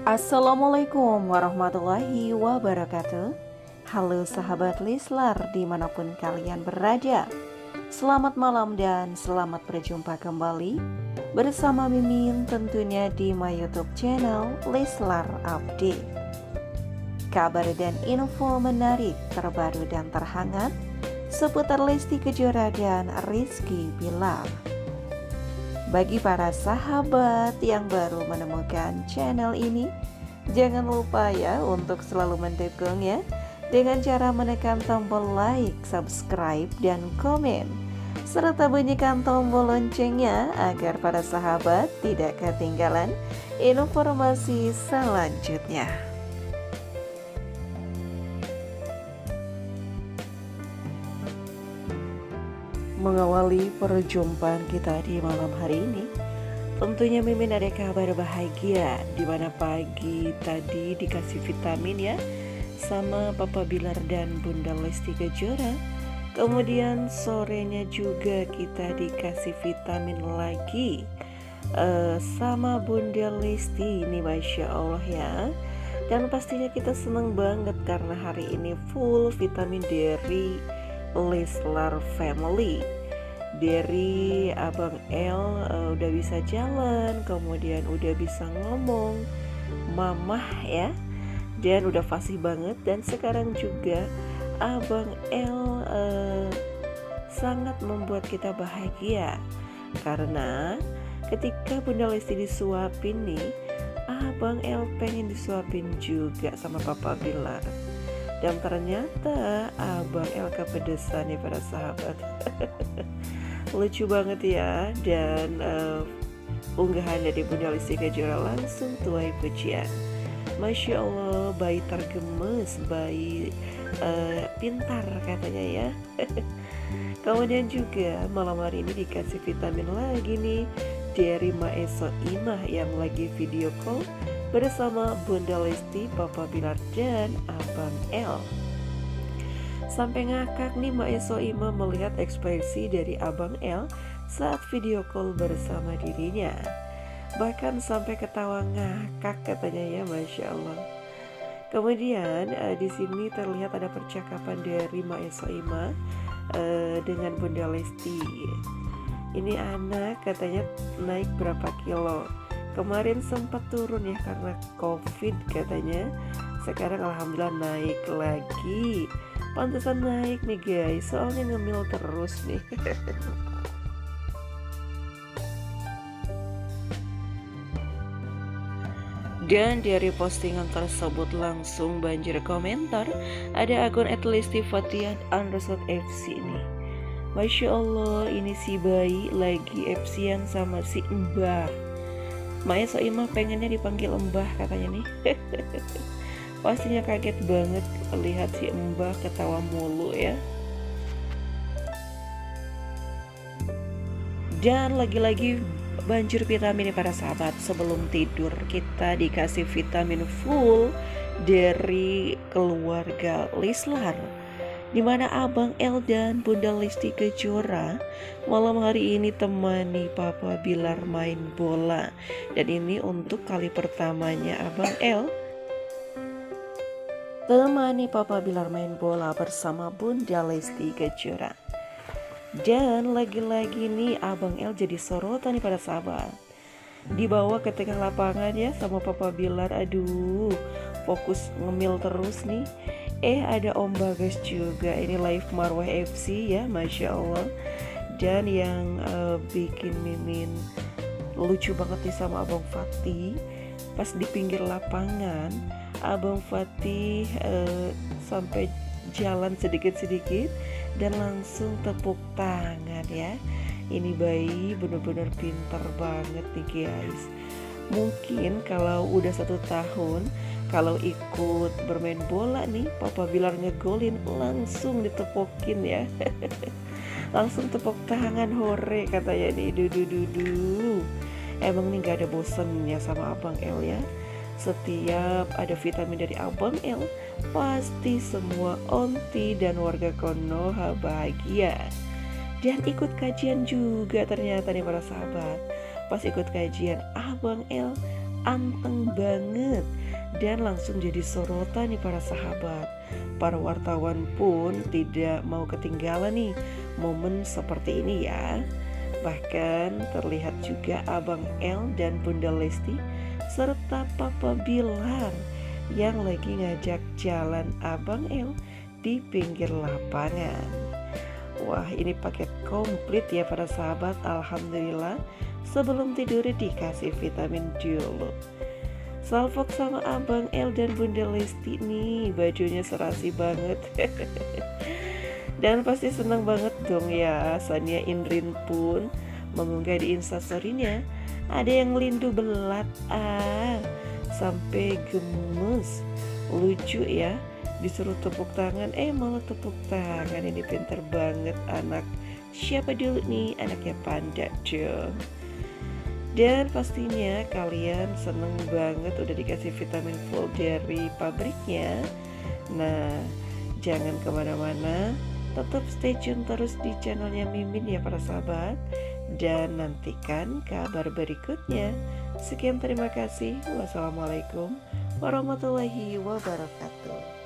Assalamualaikum warahmatullahi wabarakatuh. Halo sahabat Leslar dimanapun kalian berada. Selamat malam dan selamat berjumpa kembali bersama Mimin tentunya di my YouTube channel Leslar Update. Kabar dan info menarik terbaru dan terhangat seputar Lesti Kejora dan Rizky Bilar. Bagi para sahabat yang baru menemukan channel ini, jangan lupa ya untuk selalu mendukung ya dengan cara menekan tombol like, subscribe, dan komen, serta bunyikan tombol loncengnya agar para sahabat tidak ketinggalan informasi selanjutnya. Mengawali perjumpaan kita di malam hari ini, tentunya Mimin ada kabar bahagia di mana pagi tadi dikasih vitamin ya sama Papa Bilar dan Bunda Lesti Kejora. Kemudian sorenya juga kita dikasih vitamin lagi sama Bunda Lesti. Ini Masya Allah ya. Dan pastinya kita senang banget karena hari ini full vitamin dari Leslar Family. Dari Abang El udah bisa jalan, kemudian udah bisa ngomong, mamah ya, dan udah fasih banget. Dan sekarang juga Abang El sangat membuat kita bahagia karena ketika Bunda Lesti disuapin nih, Abang El pengen disuapin juga sama Papa Bilar. Dan ternyata Abang El kepedesan nih para sahabat. Lucu banget ya. Dan unggahan dari Bunda Lesti Kejora langsung tuai pujian. Masya Allah, bayi tergemes, bayi pintar katanya ya. Kemudian juga malam hari ini dikasih vitamin lagi nih dari Maeso Imah yang lagi video call bersama Bunda Lesti, Papa Bilar, dan Abang El. Sampai ngakak nih Maeso Imah melihat ekspresi dari Abang El saat video call bersama dirinya. Bahkan sampai ketawa ngakak katanya ya, Masya Allah. Kemudian di sini terlihat ada percakapan dari Maeso Imah dengan Bunda Lesti. Ini anak katanya naik berapa kilo? Kemarin sempat turun ya karena COVID katanya. Sekarang alhamdulillah naik lagi. Pantesan naik nih guys, soalnya ngemil terus nih. Dan dari postingan tersebut langsung banjir komentar. Ada akun @lestifatia_fc ini. Masya Allah, ini si bayi lagi FC-an sama si Mbah. Maeso Imah pengennya dipanggil Mbah katanya nih. Pastinya kaget banget lihat si Mbah ketawa mulu ya. Dan lagi-lagi banjir vitamin nih para sahabat. Sebelum tidur kita dikasih vitamin full dari keluarga Leslar, dimana Abang El dan Bunda Lesti Kejora malam hari ini temani Papa Bilar main bola. Dan ini untuk kali pertamanya Abang El temani Papa Bilar main bola bersama Bunda Lesti Kejora. Dan lagi-lagi nih Abang El jadi sorotan nih pada sahabat. Dibawa ke tengah lapangan ya sama Papa Bilar. Aduh, fokus ngemil terus nih. Ada Om Bagas juga. Ini live Marwah FC ya, Masya Allah. Dan yang bikin Mimin lucu banget nih sama Abang Fatih. Pas di pinggir lapangan, Abang Fatih sampai jalan sedikit-sedikit dan langsung tepuk tangan ya. Ini bayi bener-bener pintar banget nih guys. Mungkin kalau udah 1 tahun, kalau ikut bermain bola nih, Papa Bilar ngegolin langsung ditepokin ya. Langsung tepuk tangan hore katanya nih, dudu. Emang nih gak ada bosennya sama Abang El ya. Setiap ada vitamin dari Abang El, pasti semua onti dan warga Konoha bahagia. Dan ikut kajian juga ternyata nih para sahabat. Pas ikut kajian, Abang El anteng banget dan langsung jadi sorotan nih para sahabat. Para wartawan pun tidak mau ketinggalan nih momen seperti ini ya. Bahkan terlihat juga Abang El dan Bunda Lesti serta Papa Bilar yang lagi ngajak jalan Abang El di pinggir lapangan. Wah, ini paket komplit ya para sahabat. Alhamdulillah, sebelum tidur dikasih vitamin dulu. Salfok sama Abang El dan Bunda Lesti nih, bajunya serasi banget. Dan pasti senang banget dong ya. Sania Indrin pun mengunggah di instastory-nya, ada yang lindu belat sampai gemes. Lucu ya, disuruh tepuk tangan malah tepuk tangan. Ini pinter banget anak. Siapa dulu nih? Anaknya Panda dong. Dan pastinya kalian seneng banget udah dikasih vitamin full dari pabriknya. Nah, jangan kemana-mana, tetap stay tune terus di channelnya Mimin ya para sahabat. Dan nantikan kabar berikutnya. Sekian, terima kasih. Wassalamualaikum warahmatullahi wabarakatuh.